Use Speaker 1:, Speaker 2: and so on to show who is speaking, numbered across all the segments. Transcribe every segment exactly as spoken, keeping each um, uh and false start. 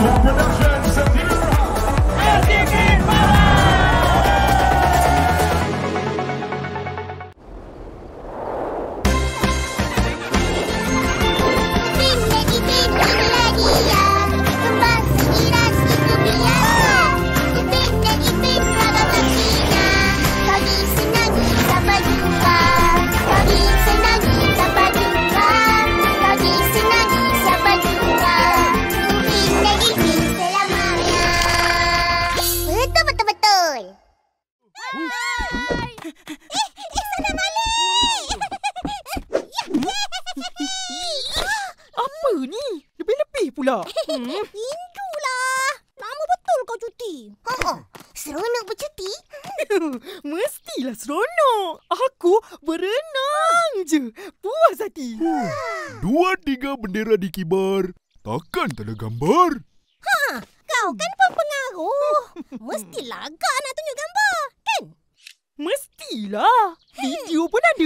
Speaker 1: pula.
Speaker 2: Hmm? Rindulah. Lama betul kau cuti.
Speaker 3: Ha, seronok bercuti?
Speaker 1: Mestilah seronok. Aku berenang je. Puas hati.
Speaker 4: Dua tiga bendera dikibar. Takkan tak ada gambar?
Speaker 2: Ha, kau kan pempengaruh. Mestilah agak nak tunjuk gambar, kan?
Speaker 1: Mestilah. Video pun ada.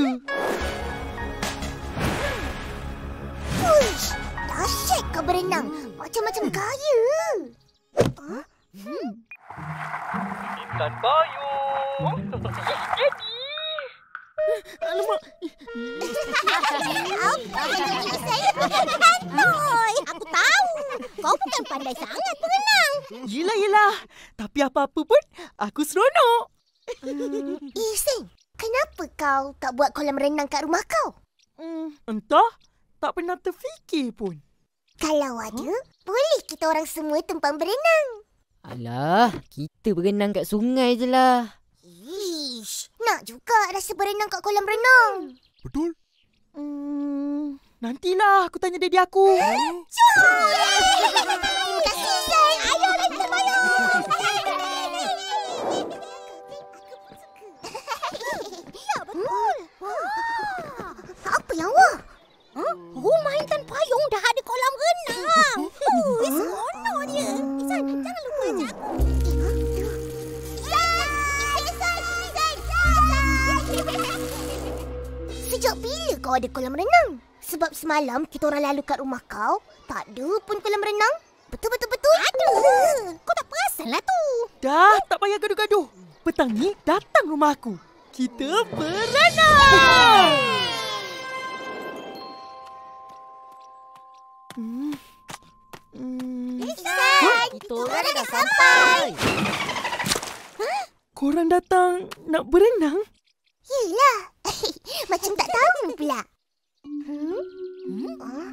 Speaker 3: Uish, dahsyat kau berenang. Macam-macam gaya. Huh? Hmm.
Speaker 1: Ikan payung. Jadi. Alamak.
Speaker 2: Apa yang jadi saya bukan Toy. Aku tahu. Kau bukan pandai sangat berenang.
Speaker 1: Yelah, yelah. Tapi apa-apa pun, aku seronok.
Speaker 3: Hmm. Eh, Seng. Kenapa kau tak buat kolam renang kat rumah kau?
Speaker 1: Hmm, entah. Tak pernah terfikir pun.
Speaker 3: Kalau ada, huh? boleh kita orang semua tumpang berenang.
Speaker 5: Alah, kita berenang kat sungai je lah.
Speaker 3: Ish, nak juga rasa berenang kat kolam renang.
Speaker 4: Betul?
Speaker 1: Hmm, nantilah aku tanya daddy aku.
Speaker 3: Cuk! Terima kasih, Seng. Ayolah kita bayar. Ya, betul. Apa yang wah?
Speaker 2: Huh? Rumah Intan Payung dah ada kolam renang. Ui, seronok dia. Isan, jangan lupa ajak aku.
Speaker 3: Sejak bila kau ada kolam renang? Sebab semalam kita orang lalu kat rumah kau, tak ada pun kolam renang. Betul-betul-betul.
Speaker 2: Ada. Kau tak perasan lah tu.
Speaker 1: Dah, tak payah gaduh-gaduh. Petang ni datang rumah aku. Kita berenang. Hmm. Hmm.
Speaker 2: Isan,
Speaker 5: Kita orang dah sampai.
Speaker 3: Huh?
Speaker 1: Korang datang nak berenang?
Speaker 3: Yelah. Macam tak tahu pula. Hmm? Hmm? Uh?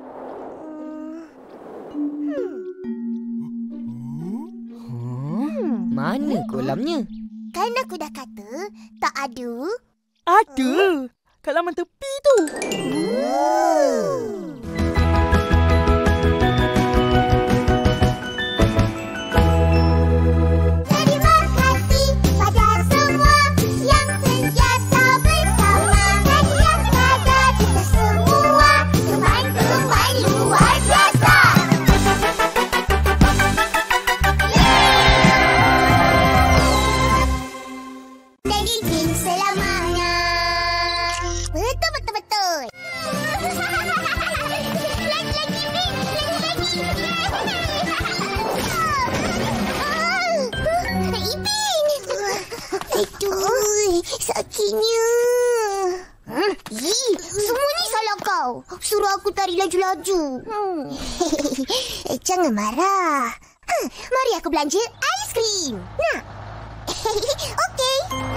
Speaker 5: Hmm. Mana kolamnya?
Speaker 3: Kan aku dah kata tak ada.
Speaker 1: Ada. Kat laman tepi tu.
Speaker 3: Oh. Sakitnya. Hmm? Ih, semua ni salah kau. Suruh aku tari laju-laju. Hmm. Eh, jangan marah. Huh, mari aku belanja aiskrim. Nak? Okey.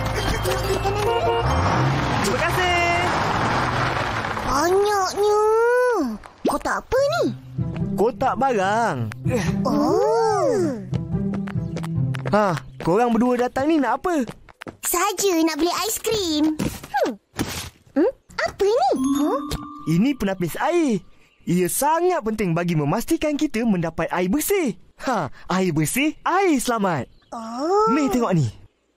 Speaker 1: Terima kasih.
Speaker 3: Banyaknya. Kotak apa ni?
Speaker 6: Kotak barang.
Speaker 3: Oh.
Speaker 6: Ha, korang berdua datang ni nak apa?
Speaker 3: Saja nak beli aiskrim. Hmm. Hmm? Apa ni? Huh?
Speaker 6: Ini penapis air. Ia sangat penting bagi memastikan kita mendapat air bersih. Ha, air bersih, air selamat.
Speaker 3: Oh.
Speaker 6: Meh tengok ni.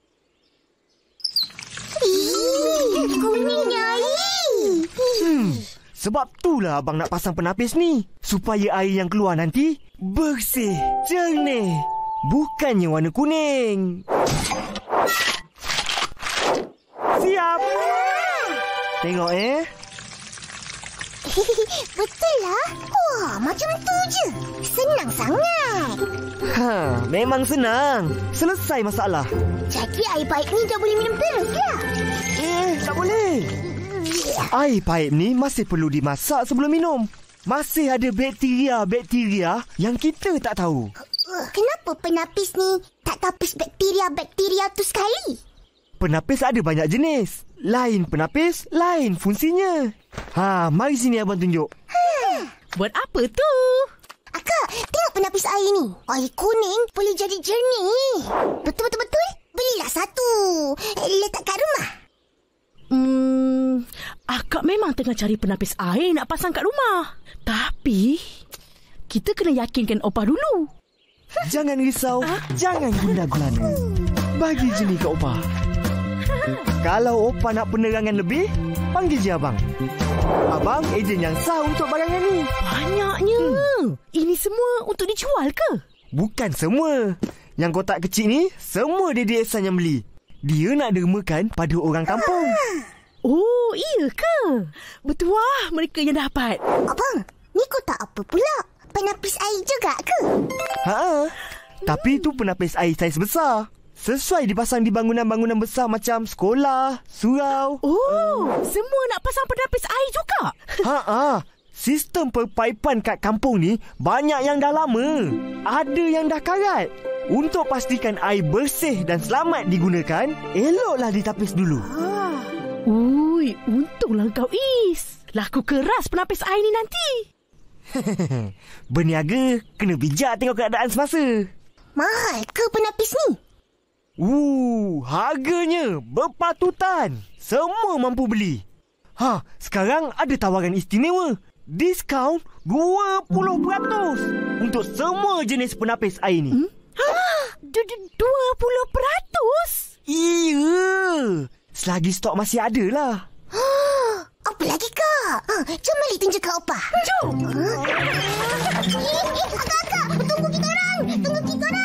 Speaker 3: Ih, kuningnya air.
Speaker 6: Hmm, sebab itulah abang nak pasang penapis ni. Supaya air yang keluar nanti bersih, jernih. Bukannya warna kuning. Siap. Tengok eh.
Speaker 3: Betul lah. Wah, macam tu je. Senang sangat.
Speaker 6: Ha, memang senang. Selesai masalah.
Speaker 3: Jadi air paip ni dah boleh minum terus lah.
Speaker 6: Eh, tak boleh. Air paip ni masih perlu dimasak sebelum minum. Masih ada bakteria-bakteria yang kita tak tahu.
Speaker 3: Uh, kenapa penapis ni tak tapis bakteria-bakteria tu sekali?
Speaker 6: Penapis ada banyak jenis. Lain penapis, lain fungsinya. Ha, mari sini abang tunjuk.
Speaker 3: Ha.
Speaker 1: Buat apa tu?
Speaker 3: Akak, tengok penapis air ni. Air kuning boleh jadi jernih. Betul-betul-betul? Belilah satu. Letak kat rumah.
Speaker 1: Hmm, akak memang tengah cari penapis air nak pasang kat rumah. Tapi, kita kena yakinkan opah dulu.
Speaker 6: Jangan risau, ha? Jangan guna-gulana. Bagi je ni kat opah. Kalau opah nak penerangan lebih, panggil je abang. Abang ejen yang sah untuk barangan ni.
Speaker 1: Banyaknya. Hmm. Ini semua untuk dijual ke?
Speaker 6: Bukan semua. Yang kotak kecil ni, semua Dede Ehsan yang beli. Dia nak dermakan pada orang kampung.
Speaker 1: Oh, iya ke? Bertuah mereka yang dapat.
Speaker 3: Abang, ni kotak apa pula? Penapis air juga ke?
Speaker 6: Ha, tapi tu penapis air saiz besar. Sesuai dipasang di bangunan-bangunan besar macam sekolah, surau.
Speaker 1: Oh, semua nak pasang penapis air juga?
Speaker 6: Ha, sistem perpaipan kat kampung ni banyak yang dah lama. Ada yang dah karat. Untuk pastikan air bersih dan selamat digunakan, eloklah ditapis dulu.
Speaker 1: Ah. Ui, untunglah kau Is. Laku keras penapis air ni nanti.
Speaker 6: Berniaga, kena bijak tengok keadaan semasa.
Speaker 3: Mahal ke penapis ni?
Speaker 6: Uh, harganya berpatutan. Semua mampu beli. Ha, sekarang ada tawaran istimewa. Diskaun dua puluh peratus untuk semua jenis penapis air ni.
Speaker 1: Hmm? dua puluh peratus?
Speaker 6: Iya. Selagi stok masih ada lah.
Speaker 3: Apa lagi kak? Ha, jom balik tunjuk kat opah.
Speaker 1: Jom.
Speaker 3: Akak-akak, tunggu kita orang. Tunggu kita orang.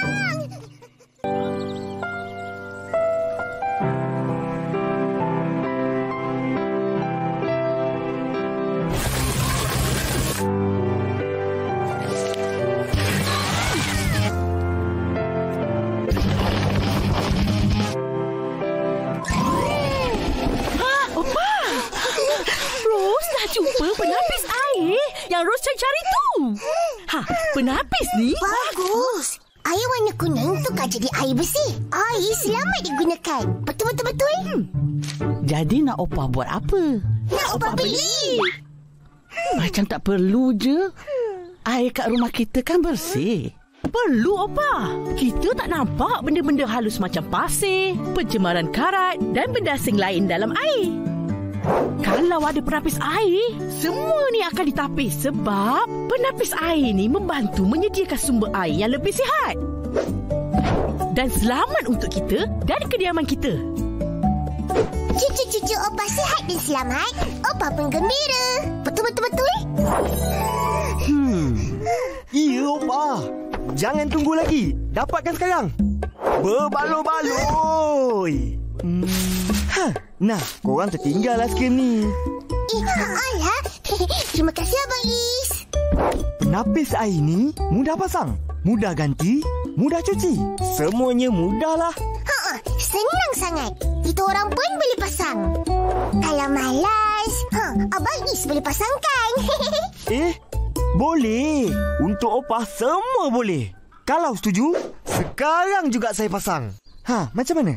Speaker 1: Jumpa penapis air yang Ros cari tu. Ha, penapis ni
Speaker 3: bagus. Air warna kuning tu kan jadi air bersih. Air selamat digunakan. Betul-betul-betul? Hmm.
Speaker 7: Jadi nak opah buat apa?
Speaker 3: Nak opah beli.
Speaker 7: Macam tak perlu je. Air kat rumah kita kan bersih.
Speaker 1: Perlu opah. Kita tak nampak benda-benda halus macam pasir, pencemaran karat dan benda asing lain dalam air. Kalau ada penapis air, semua ni akan ditapis sebab penapis air ni membantu menyediakan sumber air yang lebih sihat dan selamat untuk kita dan kediaman kita.
Speaker 3: Cucu-cucu opah sihat dan selamat, opah pun gembira. Betul-betul-betul?
Speaker 6: Hmm. Iya, opah. Jangan tunggu lagi. Dapatkan sekarang. Berbaloi-baloi. Hmm. Ha, nah, korang tertinggal lah skrim ni.
Speaker 3: Eh, alah. Terima kasih Abang Is.
Speaker 6: Penapis air ni mudah pasang, mudah ganti, mudah cuci. Semuanya mudah lah.
Speaker 3: Ha, senang sangat. Kita orang pun boleh pasang. Kalau malas, ha, Abang Is boleh pasangkan.
Speaker 6: Eh, boleh. Untuk opah semua boleh. Kalau setuju, sekarang juga saya pasang. Ha, macam mana?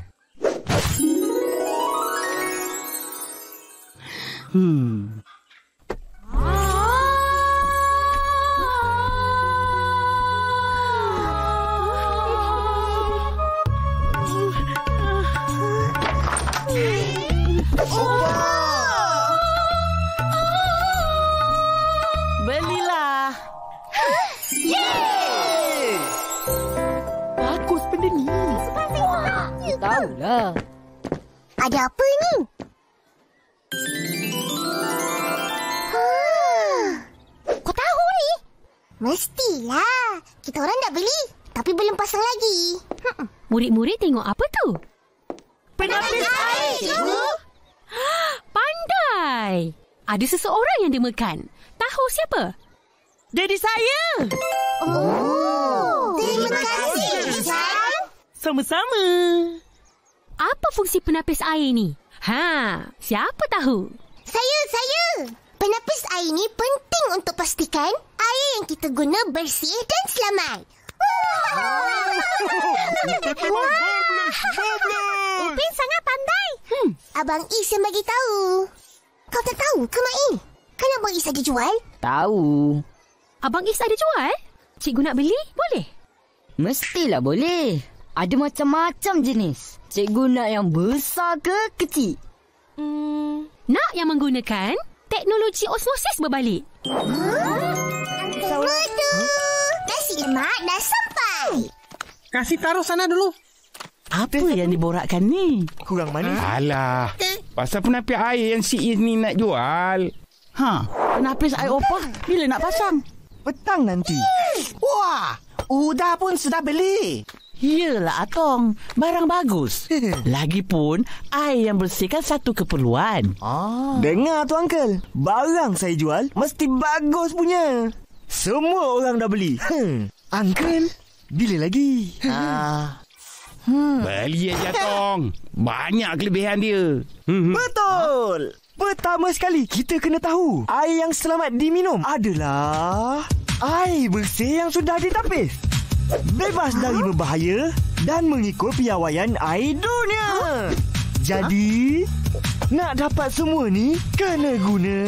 Speaker 7: Hmm. Belilah.
Speaker 1: Yeay! Bagus benda ni.
Speaker 5: Tahulah.
Speaker 3: Ada apa ni? Kau tahu ni? Mestilah. Kita orang dah beli, tapi belum pasang lagi.
Speaker 2: Murid-murid tengok apa tu?
Speaker 1: Penapis air, cikgu.
Speaker 2: Pandai.
Speaker 8: ada seseorang yang dimakan. Tahu siapa?
Speaker 1: Daddy saya.
Speaker 3: Oh, terima kasih, Izan.
Speaker 1: Sama-sama.
Speaker 8: Apa fungsi penapis air ni? Ha, siapa tahu?
Speaker 3: Saya, saya. Penapis air ni penting untuk pastikan air yang kita guna bersih dan selamat. Upin sangat pandai. Hmm. Abang Is yang bagi tahu. Kau tak tahu ke, Mak In? Kan Abang Is ada jual?
Speaker 5: Tahu.
Speaker 8: Abang Is ada jual? Cikgu nak beli? Boleh?
Speaker 5: Mestilah boleh. Ada macam-macam jenis. Cikgu nak yang besar ke kecil?
Speaker 8: Hmm, nak yang menggunakan teknologi osmosis berbalik.
Speaker 3: Uncle Modu, nasi lemak dah sampai.
Speaker 7: Kasih taruh sana dulu. Apa yang diborakkan ni?
Speaker 6: Kurang manis.
Speaker 4: Alah, pasal penapis air yang si Is ni nak jual.
Speaker 7: Ha, penapis air opah bila nak pasang?
Speaker 6: Petang nanti.
Speaker 7: Wah, udah pun sudah beli. Yelah Atong, barang bagus. Lagipun air yang bersih kan satu keperluan.
Speaker 6: Ah. Dengar tu Uncle, barang saya jual mesti bagus punya. Semua orang dah beli. Hmm. Uncle, bila lagi?
Speaker 7: Ah.
Speaker 4: Hmm. Beli aja Tong. Banyak kelebihan dia. Hmm.
Speaker 6: Betul. Pertama sekali kita kena tahu air yang selamat diminum adalah air bersih yang sudah ditapis, bebas dari berbahaya dan mengikut piawaian air dunia. Jadi, nak dapat semua ni kena guna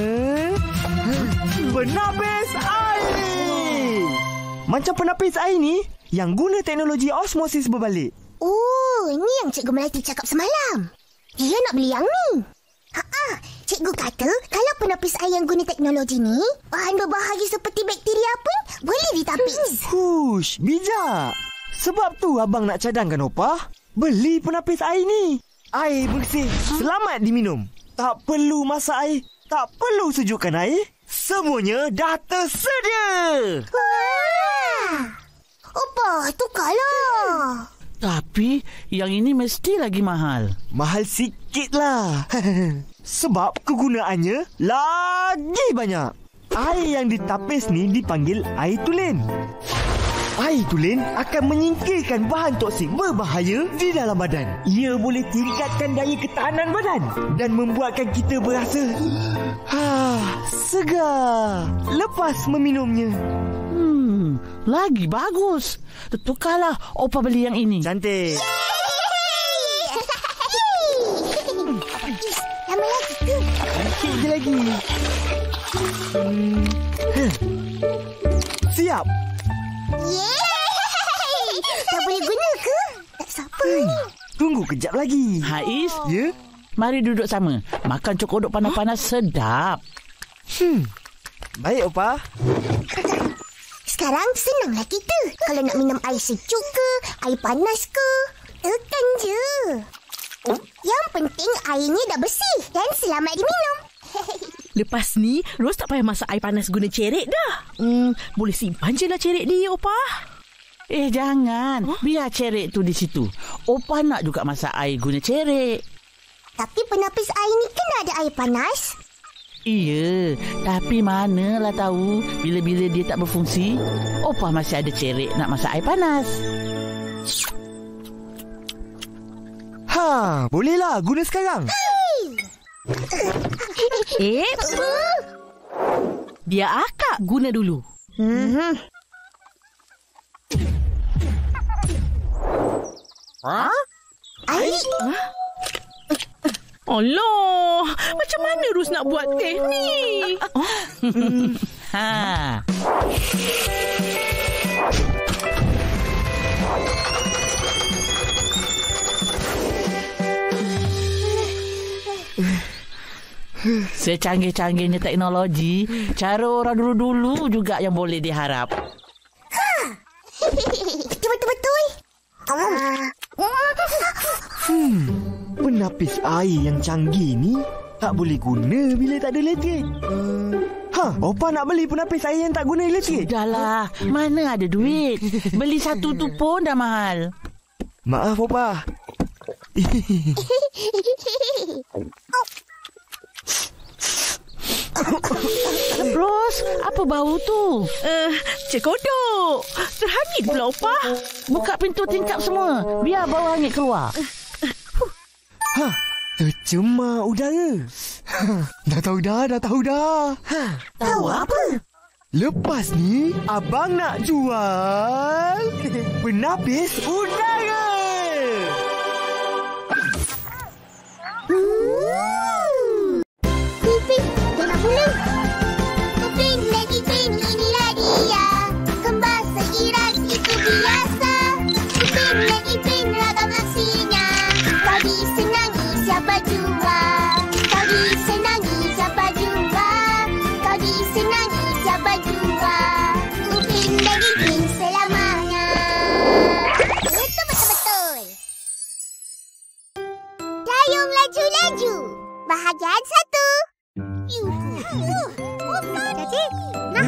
Speaker 6: penapis air. Macam penapis air ni yang guna teknologi osmosis berbalik.
Speaker 3: Oh, ni yang Cikgu Melati cakap semalam. Dia nak beli yang ni. Ha-ha, Cikgu kata kalau penapis air yang guna teknologi ni, bahan berbahaya seperti bakteria pun boleh ditapis.
Speaker 6: Hush, bijak. Sebab tu abang nak cadangkan opah, beli penapis air ni. Air bersih, selamat diminum. Tak perlu masak air, tak perlu sejukkan air. Semuanya dah tersedia.
Speaker 3: Wah! Opah, tukarlah.
Speaker 7: Tapi yang ini mesti lagi mahal.
Speaker 6: Mahal sikit lah. Sebab kegunaannya lagi banyak. Air yang ditapis ni dipanggil air tulen. Air tulen akan menyingkirkan bahan toksik berbahaya di dalam badan. Ia boleh tingkatkan daya ketahanan badan dan membuatkan kita berasa ha, segar lepas meminumnya.
Speaker 7: Hmm, lagi bagus. Tukarlah opah beli yang ini.
Speaker 6: Cantik.
Speaker 3: Lama lagi ke?
Speaker 6: Sikit je lagi. Hmm. Huh. Siap.
Speaker 3: Yeay! Dah boleh guna ke? Tak siapa
Speaker 6: Hmm.
Speaker 3: ni.
Speaker 6: Tunggu kejap lagi.
Speaker 7: Haiz,
Speaker 6: Ya?
Speaker 7: mari duduk sama. Makan cokodok panas-panas sedap.
Speaker 6: Hmm. Baik, Opah.
Speaker 3: Sekarang senanglah kita. Kalau nak minum air sejuk ke, air panas ke, tekan je. Yang penting airnya dah bersih dan selamat diminum.
Speaker 1: Lepas ni, Ros tak payah masak air panas guna cerik dah. Hmm, boleh simpan je lah cerik dia, Opah.
Speaker 7: Eh, jangan. Huh? Biar cerik tu di situ. Opah nak juga masak air guna cerik.
Speaker 3: Tapi penapis air ni kan ada air panas.
Speaker 7: Iya, tapi manalah tahu bila-bila dia tak berfungsi, Opah masih ada cerik nak masak air panas.
Speaker 6: Ha, bolehlah guna sekarang.
Speaker 1: Eh, biar akak guna dulu.
Speaker 3: Hmm.
Speaker 6: Ha?
Speaker 3: Air?
Speaker 1: Allah, macam mana Ros nak buat teh ni?
Speaker 7: Ha. Secanggih-canggihnya teknologi, cara orang dulu-dulu juga yang boleh diharap.
Speaker 3: Betul-betul.
Speaker 6: Hmm. Penapis air yang canggih ni tak boleh guna bila tak ada elektrik. Ha, Opah nak beli penapis air yang tak guna elektrik.
Speaker 7: Sudahlah, mana ada duit. Beli satu tu pun dah mahal.
Speaker 6: Maaf, Opah.
Speaker 1: Ros, apa bau tu? Uh, Cik Kodok. Terhangit pula, Opah.
Speaker 7: Buka pintu tingkap semua. Biar bau hangit keluar.
Speaker 6: Ha, tercemar udara. Ha, dah tahu dah, dah tahu dah. Ha,
Speaker 3: Tahu apa?
Speaker 6: lepas ni, abang nak jual penapis udara.
Speaker 3: Hmm. Pipin, jangan pulang. Pipin lagi pin, inilah dia. Kembar seiras itu biasa. Pipin lagi pin, ragam aksinya. Kau disenangi siapa jua. Kau disenangi siapa jua. Kau disenangi siapa jua. Pipin lagi pin selamanya. Betul-betul-betul. Dayung laju-laju. Bahagian satu. Jadi, nah.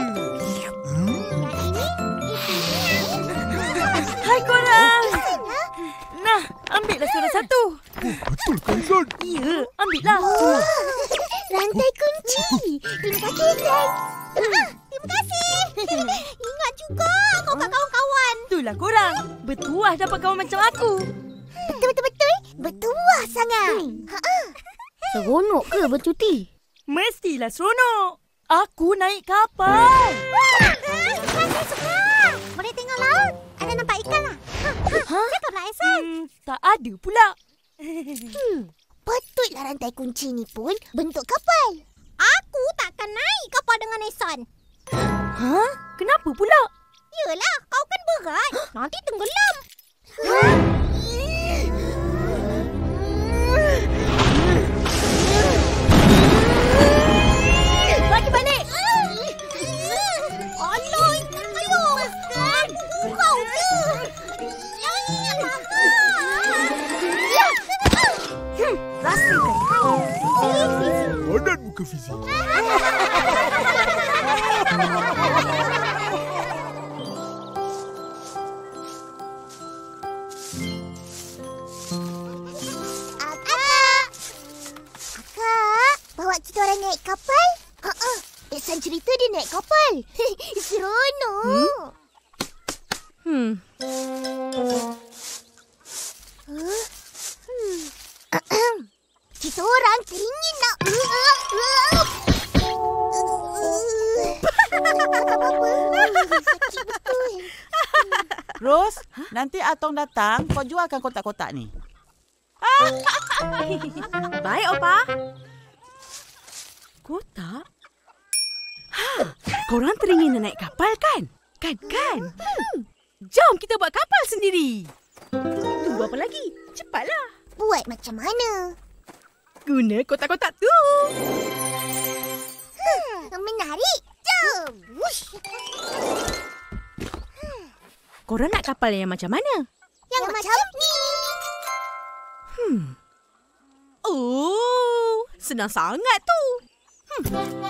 Speaker 1: Hai korang. Nah, ambillah suara satu.
Speaker 4: Betul kan, Zan?
Speaker 1: Ya, ambillah.
Speaker 3: Oh, rantai kunci. Terima kasih, guys. Ah, terima kasih. Ingat juga kau kat kawan-kawan.
Speaker 1: Itulah korang. Bertuah dapat kawan macam aku.
Speaker 3: Betul-betul-betul. Bertuah sangat. Ha-ha.
Speaker 2: Seronok ke bercuti?
Speaker 1: Mestilah seronok. Aku naik kapal.
Speaker 3: Saya suka. Boleh tengok laut. Ada nampak ikan lah. Ha? Cakaplah, Aisan.
Speaker 1: Hmm, tak ada pula.
Speaker 3: Hmm. Patutlah rantai kunci ni pun bentuk kapal. Aku takkan naik kapal dengan Aisan.
Speaker 1: Ha? Kenapa pula?
Speaker 3: Yelah, kau kan berat. Nanti tenggelam.
Speaker 1: Bagi balik.
Speaker 3: Alah, ayo. Kan? Kau tu. Jangan lama. Ya. Hmm, rasakan.
Speaker 4: Padan muka Fizi.
Speaker 3: Akak. Akak, bawa kita orang naik kapal? Ha-ha. Aisan cerita dia naik kapal. Seronok.
Speaker 1: Hmm.
Speaker 3: Huh? Hmm. Kita orang teringin nak... Sakit betul.
Speaker 7: Ros, nanti Atong datang, kau jualkan kotak-kotak ni.
Speaker 1: Baik, Opah. Kotak? Ha, korang teringin nak naik kapal kan? Kan, kan? Hmm. Jom kita buat kapal sendiri. Tunggu apa lagi? Cepatlah.
Speaker 3: Buat macam mana?
Speaker 1: Guna kotak-kotak tu.
Speaker 3: Hmm, menarik. Jom. Wush.
Speaker 1: Korang nak kapal yang macam mana?
Speaker 3: Yang, yang macam ni.
Speaker 1: Hmm. Oh, senang sangat tu. Hmm.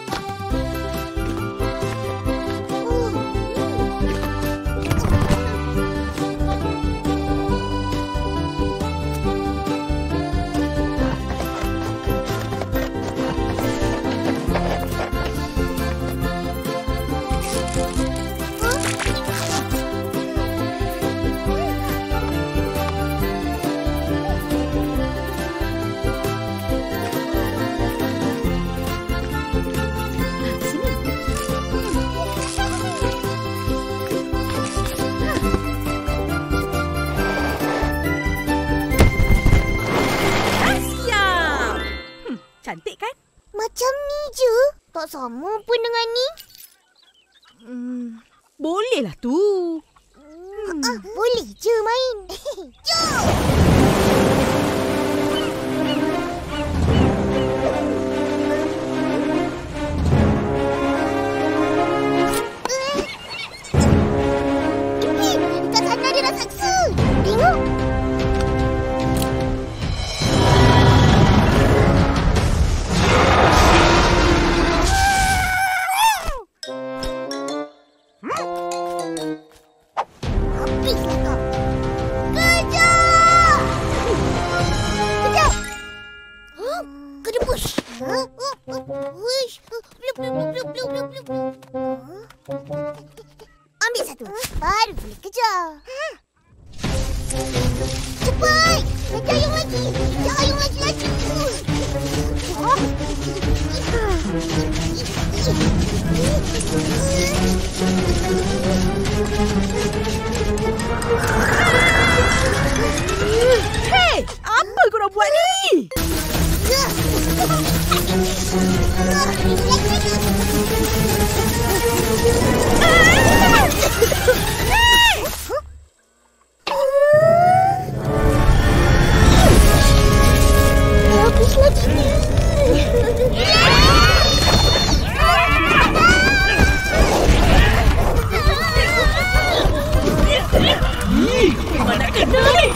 Speaker 1: Cantik kan?
Speaker 3: Macam ni je. Tak sama pun dengan ni.
Speaker 1: Hmm, bolehlah tu.
Speaker 3: Hmm. Ah, boleh je main. Jom. Eh, dekat sana ada raksasa. Tengok. Huh? Kena push. Huh? Push. kejar. Ha. Cepat! Kejar ayung lagi. Kejar ayung lagi lagi. Oh.
Speaker 1: Hei, apa korang buat ni?
Speaker 3: Habis lagi ni.
Speaker 1: Mana kena ni?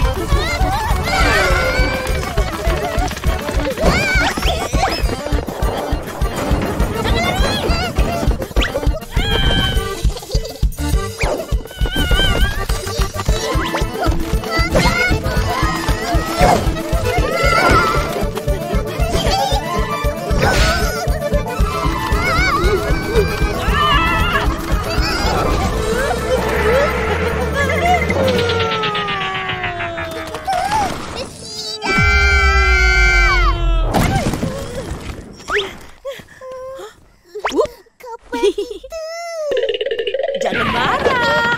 Speaker 1: Jangan marah.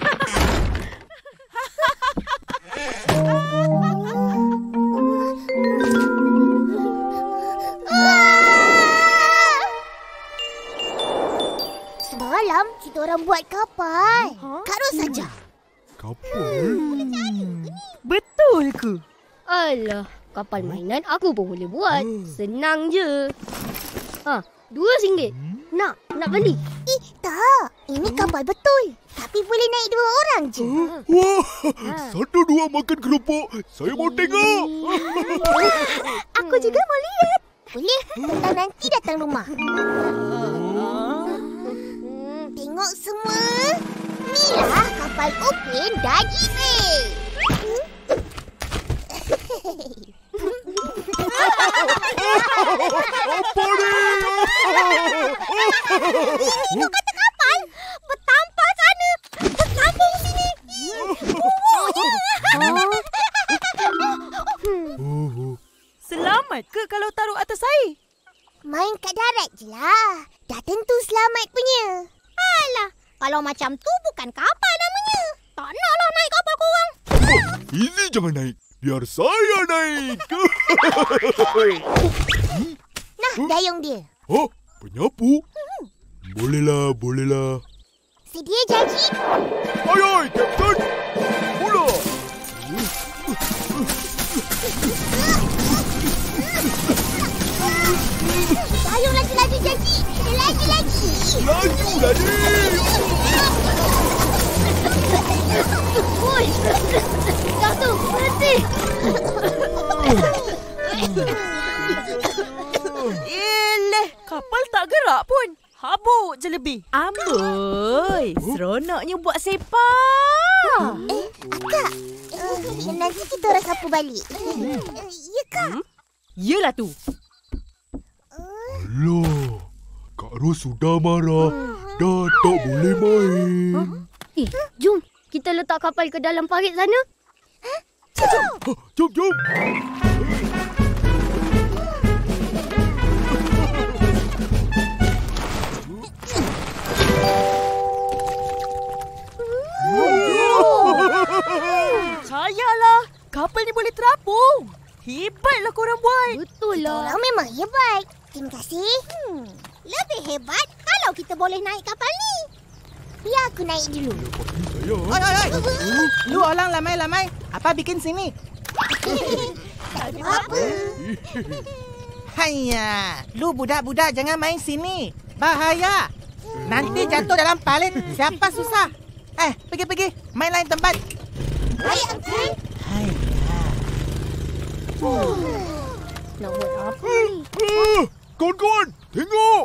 Speaker 3: Semalam kita orang buat kapal. Kak Ros saja.
Speaker 4: Kapal?
Speaker 1: Betul ke?
Speaker 8: Alah, kapal mainan aku pun boleh buat. Senang je. Ha, dua ringgit. Nak, nak beli?
Speaker 3: Eh, tak. Ini kapal betul. Tapi boleh naik dua orang je.
Speaker 4: Wah, satu dua makan keropok. Saya mau tengok.
Speaker 3: Aku juga mau lihat. Boleh? Kita nanti datang rumah. Tengok semua. Inilah kapal Upin dan Ipin.
Speaker 4: Apa ni?
Speaker 3: Itu kata kapal. Bertampar sana. Bersambung sini.
Speaker 1: Selamat ke kalau taruh atas air?
Speaker 3: Main kat darat je lah. Dah tentu selamat punya. Alah, kalau macam tu bukan kapal namanya. Tak naklah naik kapal korang.
Speaker 4: Ini jangan naik. Biar saya naik.
Speaker 3: Nah, dayung dia.
Speaker 4: Oh, penyapu? Bolehlah, bolehlah.
Speaker 3: Sedia janji?
Speaker 4: Hai, hai, Kapten. Mula.
Speaker 3: Dayung lagi-lagi janji. Lagi-lagi.
Speaker 4: Laju lagi.
Speaker 8: Oi! Jatuh, berhenti!
Speaker 1: Eleh, kapal tak gerak pun. Habuk je lebih. Amboi, seronoknya buat sepak.
Speaker 3: Eh, Akak. Uh, nanti kita orang sapu balik. Uh, ya, Kak?
Speaker 1: Hmm? Yelah tu.
Speaker 4: Alah, Kak Ros sudah marah. Dah tak boleh main.
Speaker 8: Eh, jom. Kita letak kapal ke dalam parit sana.
Speaker 4: Ha, jom, jom.
Speaker 1: Percayalah, kapal ni boleh terapung. Hebatlah korang buat.
Speaker 8: Betul lah.
Speaker 3: Orang memang hebat. Terima kasih. Hmm, lebih hebat kalau kita boleh naik kapal ni. Biar aku naik dulu.
Speaker 9: Oi, oi, oi. Lu orang lamai-lamai. Apa bikin sini?
Speaker 3: Tak ada apa.
Speaker 9: Haiya, lu budak-budak jangan main sini. Bahaya. Nanti jatuh dalam parit. Siapa susah? Eh, pergi-pergi. Main lain tempat.
Speaker 3: Baik, Uncle.
Speaker 9: Haiya.
Speaker 8: Nak buat apa ni?
Speaker 4: Ah, kawan-kawan, tengok.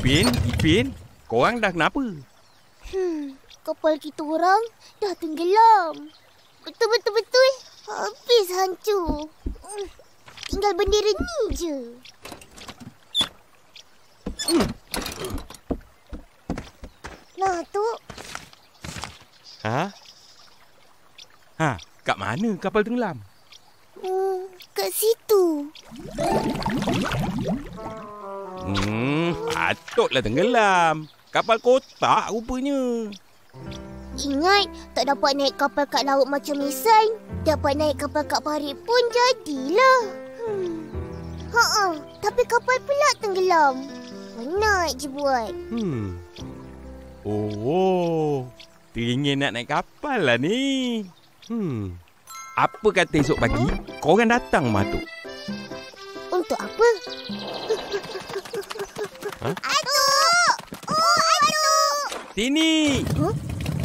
Speaker 10: Ipin, Ipin, korang dah kenapa?
Speaker 3: Hmm, kapal kita orang dah tenggelam. Betul-betul-betul habis hancur. Hmm, tinggal bendera ni je. Hmm. Nah, tu.
Speaker 10: Ha? Ha, kat mana kapal tenggelam?
Speaker 3: Hmm, kat situ.
Speaker 10: Hmm, patutlah tenggelam. Kapal kotak rupanya.
Speaker 3: Ingat, tak dapat naik kapal kat laut macam Isan. Dapat naik kapal kat parit pun jadilah. Hmm. Ha-ha, tapi kapal pula tenggelam. Penat je buat.
Speaker 10: Hmm. Oh, teringin nak naik kapal lah ni. Hmm. Apa kata esok pagi, huh? korang datang rumah tu?
Speaker 3: Untuk apa?
Speaker 10: Ha?
Speaker 3: Atuk! Oh, Atuk!
Speaker 10: Tini!
Speaker 3: Huh?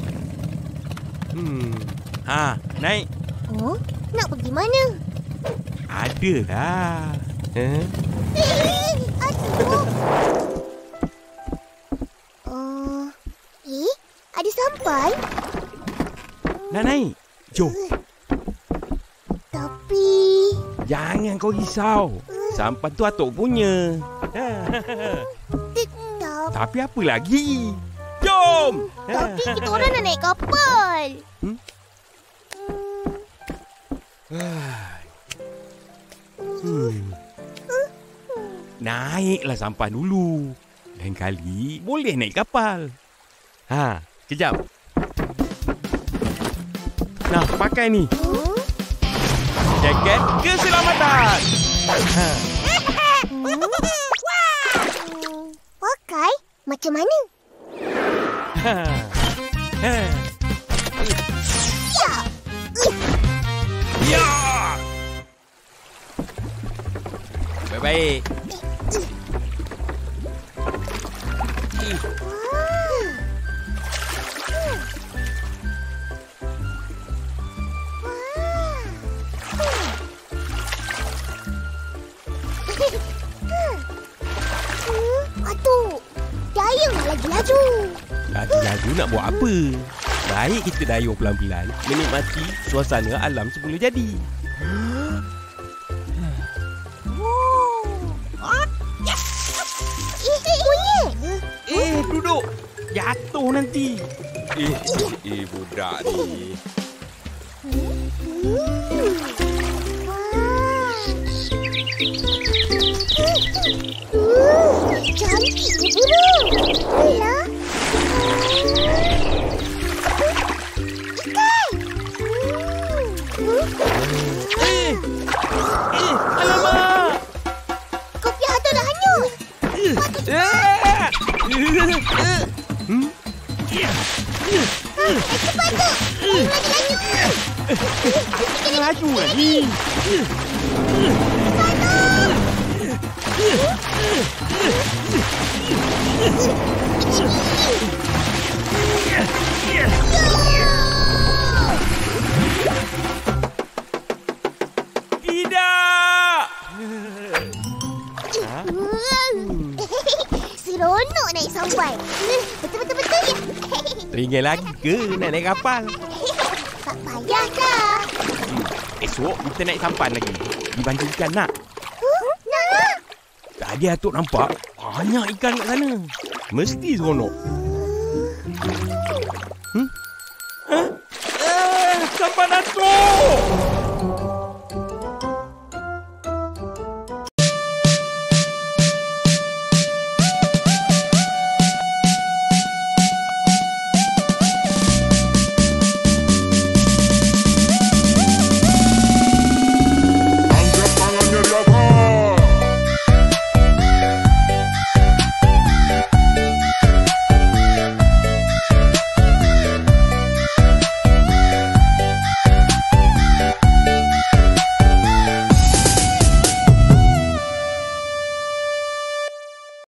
Speaker 10: Hmm. Ha, naik.
Speaker 3: Oh, nak pergi mana?
Speaker 10: Ada lah. Eh?
Speaker 3: Eh, Atuk! Uh, eh, ada sampai?
Speaker 10: Nak naik? Jom.
Speaker 3: Tapi...
Speaker 10: Jangan kau risau. Sampan tu Atuk punya.
Speaker 3: Tetap.
Speaker 10: Tapi apa lagi? Jom!
Speaker 3: Tapi kita orang nak naik kapal.
Speaker 10: Hmm? Hmm. Naiklah sampan dulu. Lain kali boleh naik kapal. Ha, kejap. Nah, pakai ni.
Speaker 3: Hmm?
Speaker 10: Jaket keselamatan. Ha.
Speaker 3: Hmm? Pakai? Macam mana?
Speaker 10: Ha. Ha.
Speaker 3: Ya!
Speaker 10: Ya! Baik-baik.
Speaker 3: Atuk, dayung lagi laju.
Speaker 10: Laju-laju nak buat apa? Baik kita dayung pelan-pelan, menikmati suasana alam semula jadi. Eh, duduk. Jatuh nanti. Eh, eh budak ni.
Speaker 3: Uh, cantik je burung. Alah. Ikan.
Speaker 10: Eh, eh, alamak.
Speaker 3: Kopi Atuk dah hanyut. Patut
Speaker 10: cepat. Hmm?
Speaker 3: Eh, cepat tu. Lagi laju.
Speaker 10: Laju lah ni. Tidak.
Speaker 3: Seronok naik sampai. Betul-betul-betul ya.
Speaker 10: Teringin lagi ke nak naik kapal?
Speaker 3: Tak payah dah.
Speaker 10: Hmm. Esok kita naik sampan lagi. Dibantu ikan nak.
Speaker 3: Huh? Nak?
Speaker 10: Tadi Atuk nampak banyak ikan kat sana. Mesti seronok. Hmm? Hah? Eh, sampan Atuk!